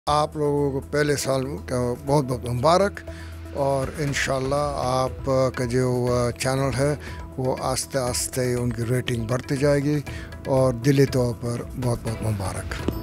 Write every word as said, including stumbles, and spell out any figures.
आप लोगों को पहले साल का बहुत बहुत मुबारक। और इंशाल्लाह आपका जो चैनल है वो आस्ते आस्ते उनकी रेटिंग बढ़ती जाएगी और दिली तौर पर बहुत बहुत मुबारक।